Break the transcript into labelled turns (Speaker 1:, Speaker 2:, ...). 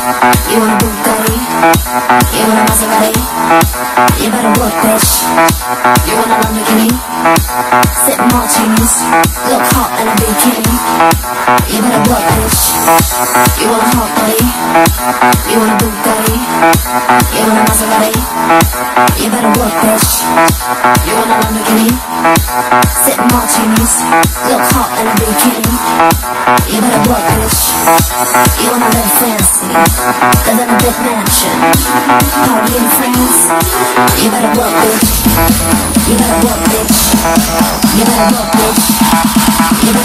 Speaker 1: You want a Bugatti? You want a Maserati? You better work, bitch. You want a Lamborghini? Sip martinis, look hot in a bikini. You better work, bitch. You want a hot body? You want a Bugatti? You want a Maserati? You better work, bitch. You want a Lamborghini? Sip martinis, look hot in a bikini. You better work, bitch. You wanna live fancy, live in a big mansion, party in France. You better work, bitch. You better work, bitch. You better work, bitch. You better